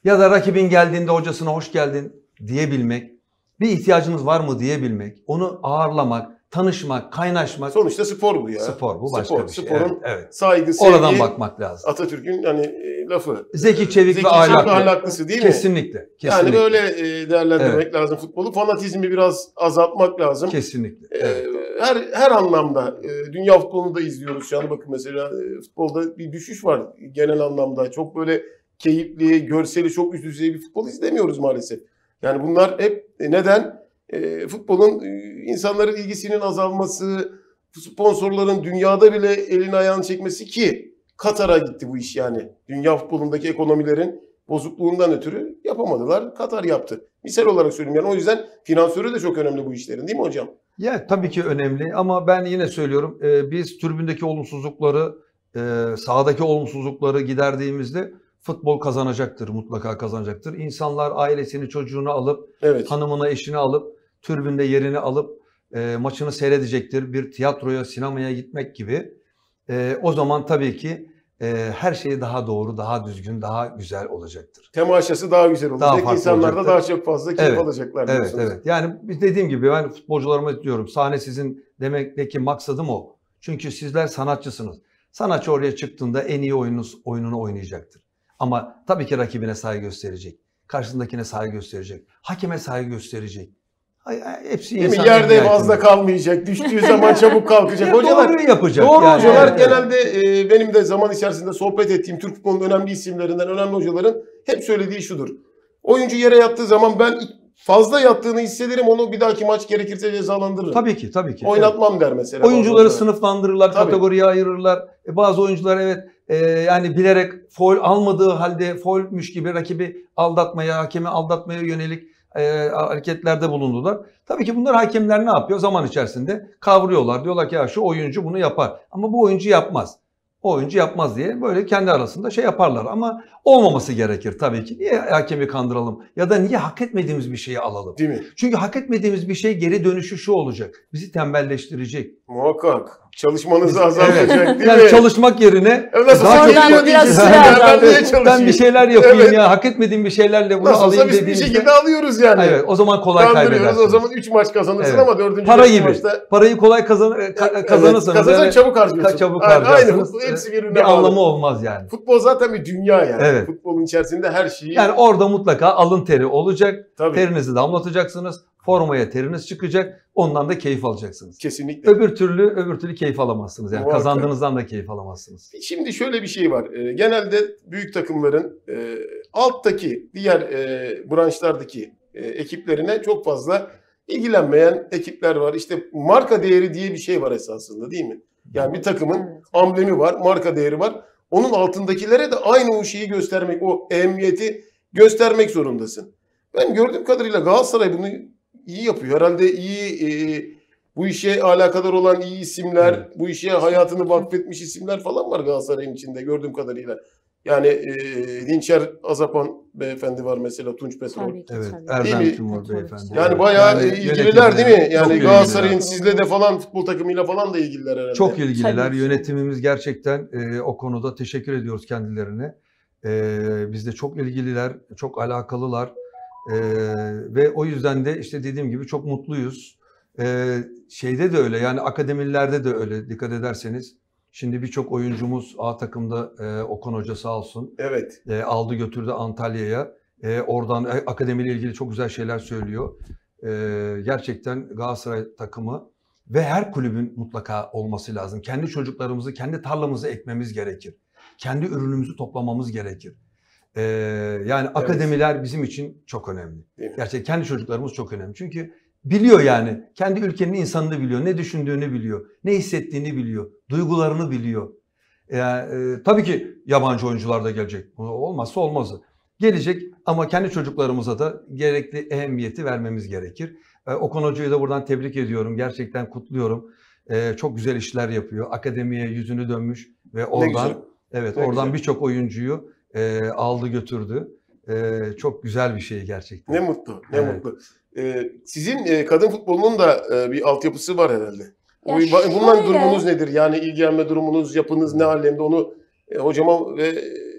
Ya da rakibin geldiğinde hocasına hoş geldin diyebilmek, bir ihtiyacınız var mı diyebilmek, onu ağırlamak, tanışmak, kaynaşmak. Sonuçta spor bu ya. Spor bu başka spor, bir şey. Sporun evet, evet. saygı, sevgi. Oradan bakmak lazım. Atatürk'ün hani e, lafı. Zeki, çevik Zeki, ve çevik ahlaklı. ve ahlaklısı değil mi? Kesinlikle. Kesinlikle. Yani böyle e, değerlendirmek Evet. lazım futbolu. Fanatizmi biraz azaltmak lazım. Kesinlikle. E, Evet. her her anlamda e, dünya futbolunu da izliyoruz şu an. Bakın mesela e, futbolda bir düşüş var genel anlamda. Çok böyle keyifli, görseli çok üst düzey bir futbol izlemiyoruz maalesef. Yani bunlar hep e, neden? E, futbolun e, insanların ilgisinin azalması, sponsorların dünyada bile elini ayağını çekmesi ki Katar'a gitti bu iş yani. Dünya futbolundaki ekonomilerin bozukluğundan ötürü yapamadılar. Katar yaptı. Misal olarak söyleyeyim yani o yüzden finansörü de çok önemli bu işlerin değil mi hocam? Ya tabii ki önemli ama ben yine söylüyorum e, biz tribündeki olumsuzlukları, e, sahadaki olumsuzlukları giderdiğimizde futbol kazanacaktır, mutlaka kazanacaktır. İnsanlar ailesini, çocuğunu alıp, Evet. hanımına, eşini alıp, tribünde yerini alıp e, maçını seyredecektir. Bir tiyatroya, sinemaya gitmek gibi. E, o zaman tabii ki e, her şey daha doğru, daha düzgün, daha güzel olacaktır. Temaşası daha güzel olacak. Daha farklı İnsanlar da olacaktır. daha çok fazla keyif Evet. alacaklar Evet, diyorsunuz. evet. Yani biz dediğim gibi ben futbolcularıma diyorum sahne sizin demekteki maksadım o. Çünkü sizler sanatçısınız. Sanatçı oraya çıktığında en iyi oyununuz, oyununu oynayacaktır. Ama tabii ki rakibine saygı gösterecek. Karşısındakine saygı gösterecek. Hakeme saygı gösterecek. Ay, ay, hepsi Değil mi? insan Yerde nihayetinde. fazla kalmayacak. Düştüğü zaman çabuk kalkacak. Ya Hocalar doğruyu yapacak. Doğru Yani, hocalar evet, evet. genelde e, benim de zaman içerisinde sohbet ettiğim Türk futbolunun önemli isimlerinden, önemli hocaların hep söylediği şudur. Oyuncu yere yattığı zaman ben fazla yattığını hissederim, onu bir dahaki maç gerekirse cezalandırırım. Tabii ki, tabii ki. Oynatmam der mesela. Oyuncuları bazı hocalar. sınıflandırırlar, Tabii. kategoriye ayırırlar. E, bazı oyuncular evet e, yani bilerek faul almadığı halde faulmüş gibi rakibi aldatmaya, hakemi aldatmaya yönelik e, hareketlerde bulundular. Tabii ki bunlar hakemler ne yapıyor? Zaman içerisinde kavruyorlar. Diyorlar ki ya şu oyuncu bunu yapar. Ama bu oyuncu yapmaz. O oyuncu yapmaz diye böyle kendi arasında şey yaparlar. Ama olmaması gerekir tabii ki. Niye hakemi kandıralım? Ya da niye hak etmediğimiz bir şeyi alalım? Değil mi? Çünkü hak etmediğimiz bir şey geri dönüşü şu olacak. Bizi tembelleştirecek. Muhakkak. Çalışmanızı Biz- azaltacak evet. değil yani mi? çalışmak yerine Evet, nasıl daha sonra çok- geliyor biraz diyeceksin. süre Ben azaldı. niye çalışayım? ben bir şeyler yapayım Evet. ya hak etmediğim bir şeylerle bunu Nasıl olsa alayım biz bir dediğimizde şekilde alıyoruz yani. evet, o zaman kolay Kandırıyoruz. kaybedersiniz. O zaman üç maç kazanırsın Evet. ama dördüncü Para beşinci gibi. maçta Parayı kolay kazan ka- kazanırsanız evet, kazanırsan yani çabuk harcıyorsun. çabuk Aynen, harcarsınız. Aynı futbol, hepsi birbirine bir bağlı. anlamı olmaz yani. Futbol zaten bir dünya yani. Evet. Futbolun içerisinde her şeyi. Yani orada mutlaka alın teri olacak. Tabii. Terinizi damlatacaksınız. Formaya teriniz çıkacak. Ondan da keyif alacaksınız. Kesinlikle. Öbür türlü öbür türlü keyif alamazsınız. Yani Muhakkak. kazandığınızdan da keyif alamazsınız. Şimdi şöyle bir şey var. Ee, genelde büyük takımların e, alttaki diğer e, branşlardaki e, ekiplerine çok fazla ilgilenmeyen ekipler var. İşte marka değeri diye bir şey var esasında değil mi? Yani bir takımın Evet. amblemi var, marka değeri var. Onun altındakilere de aynı o şeyi göstermek, o ehemmiyeti göstermek zorundasın. Ben gördüğüm kadarıyla Galatasaray bunu iyi yapıyor. Herhalde iyi e, bu işe alakadar olan iyi isimler, Evet. bu işe hayatını vakfetmiş isimler falan var Galatasaray'ın içinde gördüğüm kadarıyla. Yani e, Dinçer Azapan beyefendi var mesela, Tunç Petrol. Tabii ki, Evet, tabii. Değil mi? Erdem Timur beyefendi. Yani Evet. bayağı Yani e, ilgililer değil mi? yönetimleri Yani çok Galatasaray'ın ilgililer. sizle de falan futbol takımıyla falan da ilgililer herhalde. Çok ilgililer. Tabii ki. Yönetimimiz gerçekten e, o konuda teşekkür ediyoruz kendilerine. E, bizde çok ilgililer, çok alakalılar. E, ve o yüzden de işte dediğim gibi çok mutluyuz. E, şeyde de öyle yani akademilerde de öyle dikkat ederseniz. Şimdi birçok oyuncumuz A takımda e, Okan Hoca sağ olsun Evet. e, aldı götürdü Antalya'ya. E, oradan e, akademiyle ilgili çok güzel şeyler söylüyor. E, gerçekten Galatasaray takımı ve her kulübün mutlaka olması lazım. Kendi çocuklarımızı, kendi tarlamızı ekmemiz gerekir. Kendi ürünümüzü toplamamız gerekir. E, yani akademiler bizim için çok önemli. Değil mi? Gerçekten kendi çocuklarımız çok önemli. Çünkü biliyor yani. Kendi ülkenin insanını biliyor. Ne düşündüğünü biliyor. Ne hissettiğini biliyor. Duygularını biliyor. Yani, e, tabii ki yabancı oyuncular da gelecek. Olmazsa olmazı. Gelecek ama kendi çocuklarımıza da gerekli ehemmiyeti vermemiz gerekir. E, Okan Hoca'yı da buradan tebrik ediyorum. Gerçekten kutluyorum. E, çok güzel işler yapıyor. Akademiye yüzünü dönmüş ve oradan güzel. evet Ne oradan güzel. birçok oyuncuyu e, aldı götürdü. E, çok güzel bir şey gerçekten. Ne mutlu, ne Evet. mutlu. Ee, sizin e, kadın futbolunun da e, bir altyapısı var herhalde. Ya O- Bundan şöyle- durumunuz nedir? Yani ilgilenme durumunuz, yapınız ne alemde onu e, hocama ve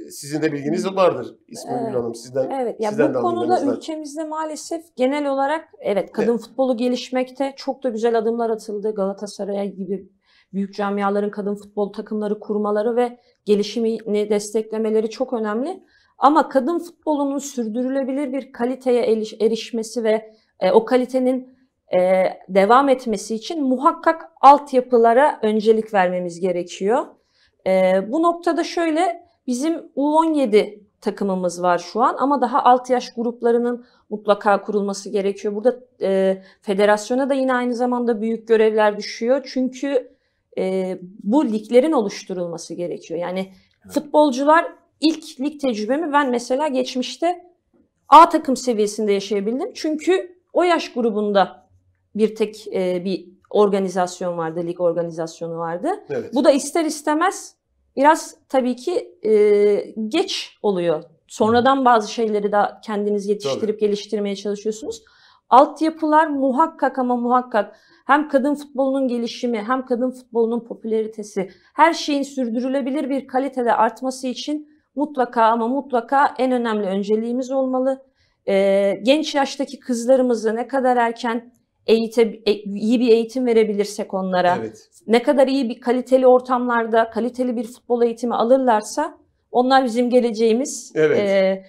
sizin de bilginiz vardır İsmail Evet. Hanım sizden. Evet, ya sizden bu de konuda alımlarınız var. ülkemizde maalesef genel olarak evet kadın futbolu gelişmekte, çok da güzel adımlar atıldı. Galatasaray gibi büyük camiaların kadın futbol takımları kurmaları ve gelişimini desteklemeleri çok önemli. Ama kadın futbolunun sürdürülebilir bir kaliteye eriş- erişmesi ve e, o kalitenin e, devam etmesi için muhakkak altyapılara öncelik vermemiz gerekiyor. E, bu noktada şöyle, bizim U on yedi takımımız var şu an ama daha alt yaş gruplarının mutlaka kurulması gerekiyor. Burada e, federasyona da yine aynı zamanda büyük görevler düşüyor. Çünkü e, bu liglerin oluşturulması gerekiyor. Yani Evet. futbolcular, ilk lig tecrübemi ben mesela geçmişte A takım seviyesinde yaşayabildim. Çünkü o yaş grubunda bir tek e, bir organizasyon vardı, lig organizasyonu vardı. Evet. Bu da ister istemez biraz tabii ki e, geç oluyor. Sonradan bazı şeyleri de kendiniz yetiştirip geliştirmeye çalışıyorsunuz. Altyapılar muhakkak ama muhakkak hem kadın futbolunun gelişimi hem kadın futbolunun popülaritesi, her şeyin sürdürülebilir bir kalitede artması için mutlaka ama mutlaka en önemli önceliğimiz olmalı. E, genç yaştaki kızlarımızı ne kadar erken eğite, e, iyi bir eğitim verebilirsek onlara, Evet. ne kadar iyi bir kaliteli ortamlarda kaliteli bir futbol eğitimi alırlarsa onlar bizim geleceğimiz. Evet. E,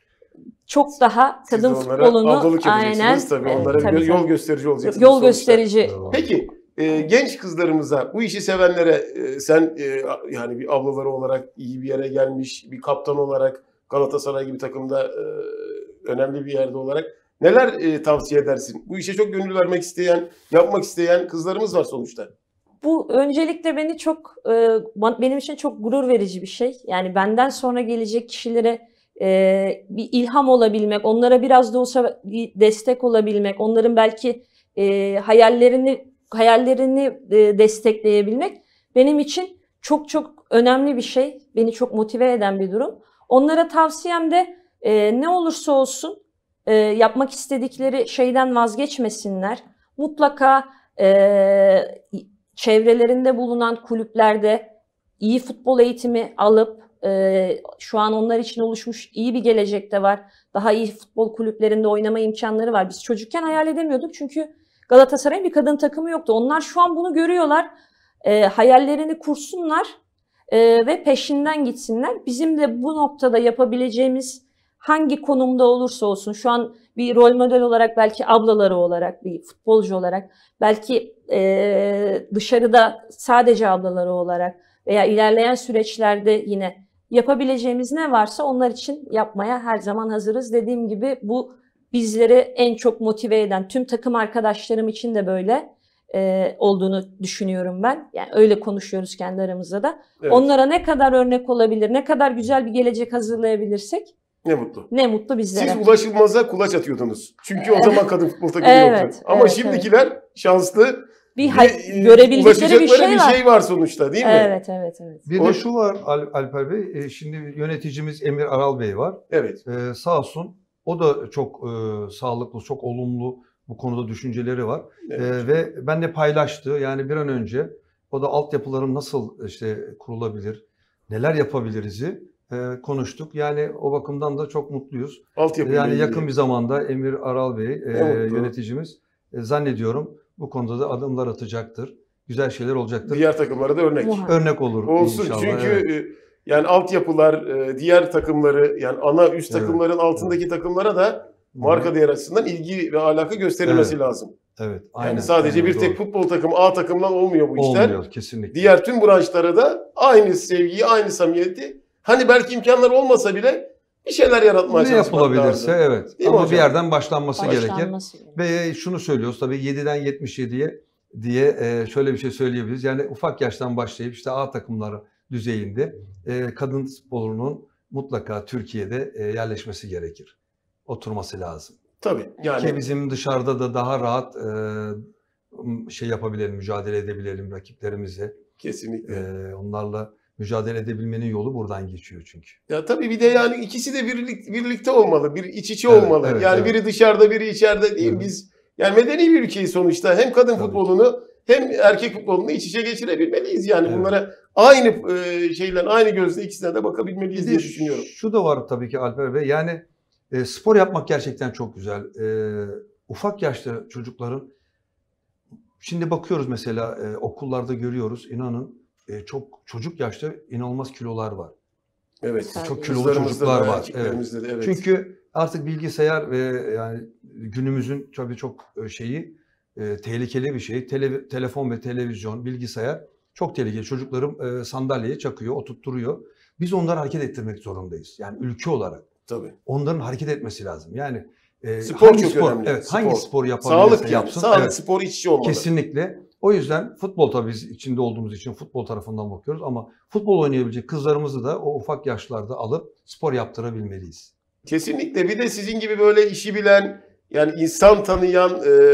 çok daha Siz kadın de onlara futbolunu ablalık yapacaksınız aynen tabii. e, Onlara tabii, bir yol tabii. gösterici olacaksınız. Yol sonuçta. gösterici. Peki e, genç kızlarımıza, bu işi sevenlere e, sen e, yani bir ablaları olarak iyi bir yere gelmiş, bir kaptan olarak Galatasaray gibi takımda e, önemli bir yerde olarak neler e, tavsiye edersin? Bu işe çok gönül vermek isteyen, yapmak isteyen kızlarımız var sonuçta. Bu öncelikle beni çok e, benim için çok gurur verici bir şey. Yani benden sonra gelecek kişilere e, bir ilham olabilmek, onlara biraz da olsa bir destek olabilmek, onların belki e, hayallerini hayallerini e, destekleyebilmek benim için çok çok önemli bir şey. Beni çok motive eden bir durum. Onlara tavsiyem de e, ne olursa olsun e, yapmak istedikleri şeyden vazgeçmesinler. Mutlaka e, çevrelerinde bulunan kulüplerde iyi futbol eğitimi alıp e, şu an onlar için oluşmuş iyi bir gelecek de var. Daha iyi futbol kulüplerinde oynama imkanları var. Biz çocukken hayal edemiyorduk çünkü Galatasaray'ın bir kadın takımı yoktu. Onlar şu an bunu görüyorlar. E, hayallerini kursunlar e, ve peşinden gitsinler. Bizim de bu noktada yapabileceğimiz hangi konumda olursa olsun, şu an bir rol model olarak, belki ablaları olarak, bir futbolcu olarak, belki e, dışarıda sadece ablaları olarak veya ilerleyen süreçlerde yine yapabileceğimiz ne varsa onlar için yapmaya her zaman hazırız. Dediğim gibi bu bizleri en çok motive eden, tüm takım arkadaşlarım için de böyle e, olduğunu düşünüyorum ben. Yani öyle konuşuyoruz kendi aramızda da. Evet. Onlara ne kadar örnek olabilir, ne kadar güzel bir gelecek hazırlayabilirsek Ne mutlu. ne mutlu bizlere. Siz ulaşılmaza kulaç atıyordunuz. Çünkü o zaman kadın futbol takımı Evet, yoktu. Ama evet, şimdikiler şanslı. bir hay- ve, e, görebildikleri bir şey ulaşacakları var. bir şey var sonuçta, değil mi? Evet, evet, evet. Bir O- de şu var Al- Alper Bey, e, şimdi yöneticimiz Emir Aral Bey var. Evet. Ee, sağ olsun o da çok e, sağlıklı, çok olumlu bu konuda düşünceleri var. Evet. Ee, ve benle paylaştı. Yani bir an önce o da altyapıların nasıl işte kurulabilir, neler yapabiliriz'i e, konuştuk. Yani o bakımdan da çok mutluyuz. Altyapı Yani ile yakın ilgili. bir zamanda Emir Aral Bey e, Ne mutlu. yöneticimiz e, zannediyorum bu konuda da adımlar atacaktır. Güzel şeyler olacaktır. Diğer takımlara da örnek. Muhakkak. Örnek olur Olsun inşallah. çünkü evet. e, yani altyapılar e, diğer takımları, yani ana üst Evet. takımların altındaki takımlara da marka değer açısından ilgi ve alaka gösterilmesi Evet. lazım. Evet, Yani aynen, sadece aynen, bir doğru. tek futbol takımı A takımdan olmuyor bu işler. Olmuyor kesinlikle. Diğer tüm branşlara da aynı sevgiyi, aynı samimiyeti, hani belki imkanlar olmasa bile bir şeyler yaratmaya Ne çalışmak yapılabilirse lazım. evet. Değil mi Ama hocam? bir yerden başlanması gerekir. Başlanması. Ve şunu söylüyoruz tabii yediden yetmiş yediye diye e, şöyle bir şey söyleyebiliriz. Yani ufak yaştan başlayıp işte A takımları düzeyinde e, kadın sporunun mutlaka Türkiye'de e, yerleşmesi gerekir. Oturması lazım. Tabii yani. Ki bizim dışarıda da daha rahat e, şey yapabilelim, mücadele edebilelim rakiplerimize. Kesinlikle. E, onlarla mücadele edebilmenin yolu buradan geçiyor çünkü. Ya tabii bir de yani ikisi de birlik, birlikte olmalı, bir iç içe Evet, olmalı. evet, yani evet. biri dışarıda, biri içeride değil. Hı. Biz yani medeni bir ülkeyiz sonuçta. Hem kadın Tabii futbolunu hem erkek futbolunu iç içe geçirebilmeliyiz. Yani Evet. bunlara aynı e, şeyler, aynı gözle ikisine de bakabilmeliyiz diye düşünüyorum. Şu da var tabii ki Alper Bey. Yani e, spor yapmak gerçekten çok güzel. E, ufak yaşta çocukların, şimdi bakıyoruz mesela e, okullarda görüyoruz. İnanın e, çok çocuk yaşta inanılmaz kilolar var. Evet. Çok kilolu Kızlarımızda çocuklar da, var. erkeklerimizde de, evet. Çünkü artık bilgisayar ve yani günümüzün tabii çok şeyi e, tehlikeli bir şey. Tele, telefon ve televizyon, bilgisayar çok tehlikeli. Çocuklarım e, sandalyeye çakıyor, oturtturuyor. Biz onları hareket ettirmek zorundayız. Yani ülke olarak. Tabii. Onların hareket etmesi lazım. Yani e, spor hangi çok spor, önemli. evet, Spor. hangi spor yapabilirse Sağlık yani. yapsın. Sağlık, Evet. spor iç içe olmalı. Kesinlikle. O yüzden futbol, tabii biz içinde olduğumuz için futbol tarafından bakıyoruz ama futbol oynayabilecek kızlarımızı da o ufak yaşlarda alıp spor yaptırabilmeliyiz. Kesinlikle. Bir de sizin gibi böyle işi bilen, yani insan tanıyan,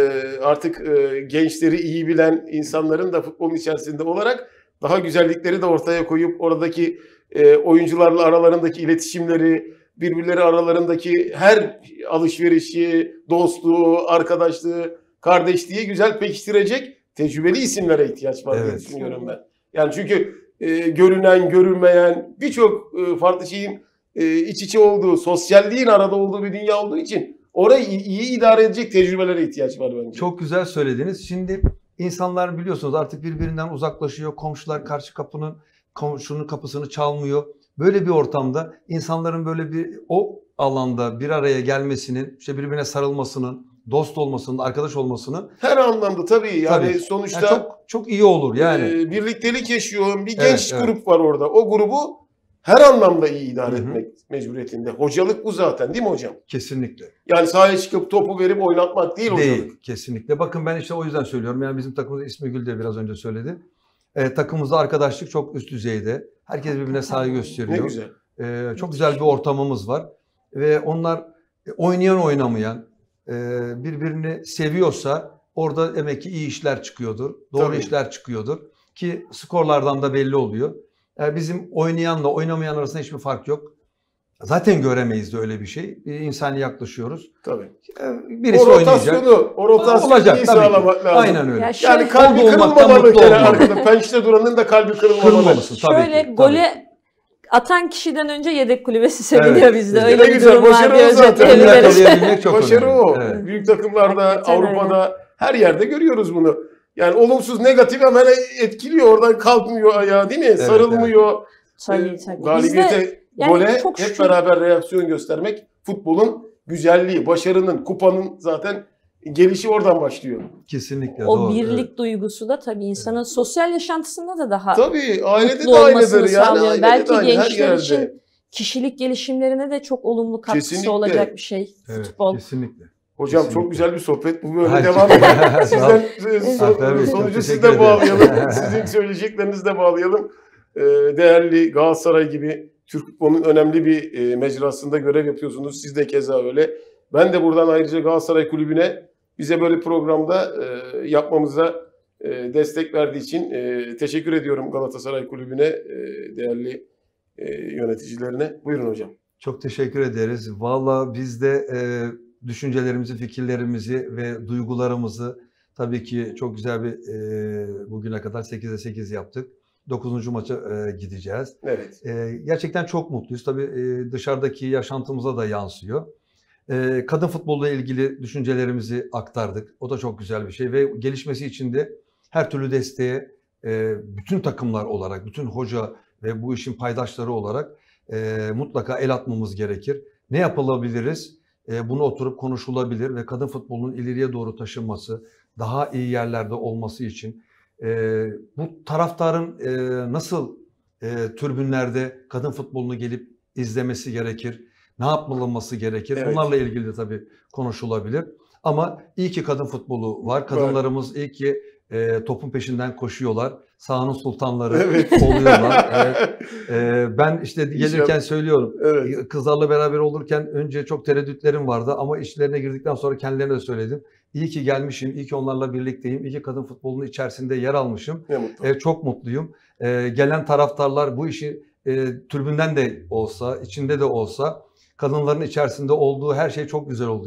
artık gençleri iyi bilen insanların da futbolun içerisinde olarak daha güzellikleri de ortaya koyup oradaki oyuncularla aralarındaki iletişimleri, birbirleri aralarındaki her alışverişi, dostluğu, arkadaşlığı, kardeşliği güzel pekiştirecek tecrübeli isimlere ihtiyaç var, evet, diye düşünüyorum ben. Yani çünkü e, görünen, görünmeyen birçok e, farklı şeyin e, iç içe olduğu, sosyalliğin arada olduğu bir dünya olduğu için orayı iyi, iyi idare edecek tecrübelere ihtiyaç var bence. Çok güzel söylediniz. Şimdi insanlar biliyorsunuz artık birbirinden uzaklaşıyor. Komşular karşı kapının komşunun kapısını çalmıyor. Böyle bir ortamda insanların böyle bir o alanda bir araya gelmesinin, işte birbirine sarılmasının, dost olmasının, arkadaş olmasının her anlamda tabii yani tabii. sonuçta Yani çok çok iyi olur yani. E, birliktelik yaşıyor. Bir Evet, genç evet. grup var orada. O grubu her anlamda iyi idare Hı hı. etmek mecburiyetinde. Hocalık bu zaten, değil mi hocam? Kesinlikle. Yani sahaya çıkıp topu verip oynatmak değil, Değil, hocalık. kesinlikle. Bakın ben işte o yüzden söylüyorum. Yani bizim takımımız, İsmi Gül de biraz önce söyledi. E, takımımızda arkadaşlık çok üst düzeyde. Herkes birbirine saygı gösteriyor. Ne güzel. E, çok güzel bir ortamımız var. Ve onlar e, oynayan oynamayan e, birbirini seviyorsa orada demek ki iyi işler çıkıyordur. Doğru Tabii. işler çıkıyordur. Ki skorlardan da belli oluyor. E, bizim oynayanla oynamayan arasında hiçbir fark yok. Zaten göremeyiz de öyle bir şey. Bir insani yaklaşıyoruz. Tabii. Birisi o rotasyonu, oynayacak. o rotasyonu Olacak, iyi tabii ki. sağlamak lazım. Aynen öyle. Ya Yani şöyle- kalbi Mutlu olmaktan kırılmamalı mutlu gene olmalı. arkada. Pençte duranın da kalbi kırılmamalı. Kırılmamışsın tabii Şöyle ki. gole atan kişiden önce yedek kulübesi seviniyor Evet. bizde. Ne Öyle bir güzel, durum var başarı diye o zaten. özetleyebiliriz. Yakalayabilmek çok Başarı önemli. o. Evet. Büyük takımlarda, Hakikaten Avrupa'da her yerde görüyoruz bunu. Yani olumsuz, negatif hemen etkiliyor. Oradan kalkmıyor ayağa, değil mi? Evet, Sarılmıyor. Tabii Ee, tabii. Galibiyete, Bizde yani gole çok hep şükür- beraber reaksiyon göstermek futbolun güzelliği, başarının, kupanın zaten gelişi oradan başlıyor. Kesinlikle o doğru. birlik Evet. duygusu da tabii insanın sosyal yaşantısında da daha Tabii ailede mutlu de olmasını aynıdır. Yani sağlıyor. ailede Belki de aynı, her gençler yerde. için kişilik gelişimlerine de çok olumlu katkısı Kesinlikle. olacak bir şey Evet, futbol. kesinlikle. Hocam Kesinlikle. çok güzel bir sohbet. Bu böyle Hayır. devam ediyor. Sizden Sağ ol. Tabii, çok sonucu teşekkür siz de ederim. bağlayalım. Sizin söyleyeceklerinizi de bağlayalım. Ee, değerli Galatasaray gibi Türk futbolunun önemli bir e, mecrasında görev yapıyorsunuz. Siz de keza öyle. Ben de buradan ayrıca Galatasaray Kulübü'ne bize böyle programda e, yapmamıza e, destek verdiği için e, teşekkür ediyorum Galatasaray Kulübü'ne, e, değerli e, yöneticilerine. Buyurun hocam. Çok teşekkür ederiz. Valla biz de e, düşüncelerimizi, fikirlerimizi ve duygularımızı tabii ki çok güzel bir e, bugüne kadar sekize sekiz yaptık. dokuzuncu maça e, gideceğiz. Evet. E, gerçekten çok mutluyuz. Tabii e, dışarıdaki yaşantımıza da yansıyor. E, kadın futbolla ilgili düşüncelerimizi aktardık. O da çok güzel bir şey ve gelişmesi için de her türlü desteğe e, bütün takımlar olarak, bütün hoca ve bu işin paydaşları olarak e, mutlaka el atmamız gerekir. Ne yapılabiliriz? E, bunu oturup konuşulabilir ve kadın futbolunun ileriye doğru taşınması, daha iyi yerlerde olması için e, bu taraftarın e, nasıl e, tribünlerde kadın futbolunu gelip izlemesi gerekir? Ne yapılması gerekir? Evet. Bunlarla ilgili de tabii konuşulabilir. Ama iyi ki kadın futbolu var. Kadınlarımız iyi ki e, topun peşinden koşuyorlar. Sahanın sultanları Evet. oluyorlar. Evet. E, ben işte gelirken İnşallah. söylüyorum. Evet. Kızlarla beraber olurken önce çok tereddütlerim vardı ama işlerine girdikten sonra kendilerine de söyledim. İyi ki gelmişim, iyi ki onlarla birlikteyim, iyi ki kadın futbolunun içerisinde yer almışım. Ne mutlu. E, çok mutluyum. E, gelen taraftarlar bu işi e, tribünden de olsa, içinde de olsa kadınların içerisinde olduğu her şey çok güzel oluyor.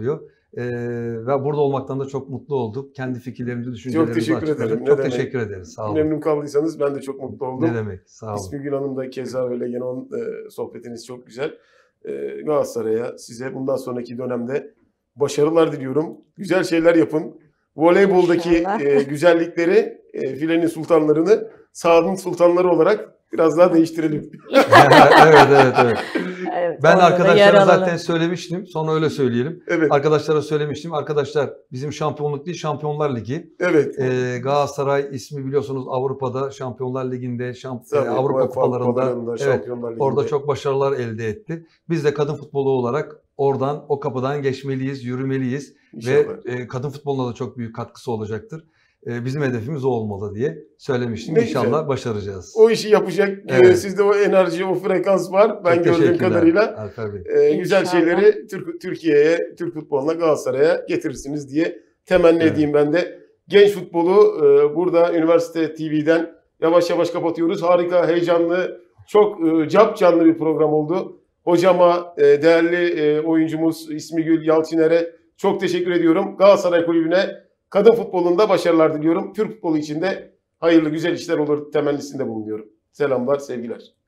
Ee, ve burada olmaktan da çok mutlu olduk. Kendi fikirlerimizi, düşüncelerimizi teşekkür açıkladık. ederim. Ne Çok demek. teşekkür ederiz. Sağ olun. Memnun kaldıysanız ben de çok mutlu oldum. Ne demek? Sağ olun. İsmigül Hanım da keza öyle. Yine onun e, sohbetiniz çok güzel. E, Galatasaray'a, size bundan sonraki dönemde başarılar diliyorum. Güzel şeyler yapın. Voleyboldaki İnşallah. e, güzellikleri, e, filenin sultanlarını sahanın sultanları olarak biraz daha değiştirelim. evet, evet, evet. Evet, Ben orada da yer arkadaşlara alalım. zaten söylemiştim. Sonra öyle söyleyelim. Evet, Arkadaşlara söylemiştim. Arkadaşlar bizim şampiyonluk değil, Şampiyonlar Ligi. evet. Ee, Galatasaray ismi biliyorsunuz Avrupa'da Şampiyonlar Ligi'nde, şamp- Tabii, e, Avrupa UEFA kupalarında kupalarında, evet, Şampiyonlar Ligi'nde. orada çok başarılar elde etti. Biz de kadın futbolu olarak oradan, o kapıdan geçmeliyiz, yürümeliyiz İnşallah. ve e, kadın futboluna da çok büyük katkısı olacaktır. E, bizim hedefimiz o olmalı diye söylemiştim. Ne İnşallah güzel. başaracağız. O işi yapacak. e, Evet. Sizde o enerji, o frekans var. Ben Çok gördüğüm teşekkürler, kadarıyla. Alper Bey. e, güzel İnşallah. şeyleri Türk, Türkiye'ye, Türk futboluna, Galatasaray'a getirirsiniz diye temenni Evet. edeyim ben de. Genç futbolu e, burada Üniversite T V'den yavaş yavaş kapatıyoruz. Harika, heyecanlı, çok e, cap canlı bir program oldu. Hocama, e, değerli e, oyuncumuz İsmigül Yalçıner'e çok teşekkür ediyorum. Galatasaray Kulübü'ne kadın futbolunda başarılar diliyorum. Türk futbolu için de hayırlı güzel işler olur temennisinde bulunuyorum. Selamlar, sevgiler.